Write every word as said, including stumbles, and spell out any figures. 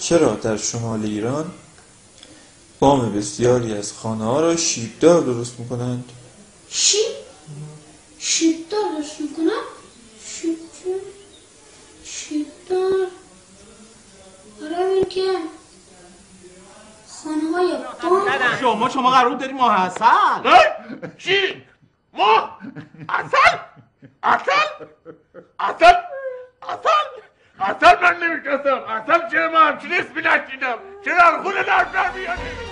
چرا در شمال ایران بام بسیاری از خانه ها را شیبدار درست میکنند؟ شیب؟ شیبدار درست میکنند؟ شیبدار؟ شیبدار؟ برای اینکه خانه های بام شما شما قرار داریم ماه اصل؟ چی؟ ماه؟ اصل؟ اصل؟ اصل؟ اصل؟ اصل من نمیشناسم. اصل چرا من همچین اسمی نشیدم؟ چرا از خونه در در میاد؟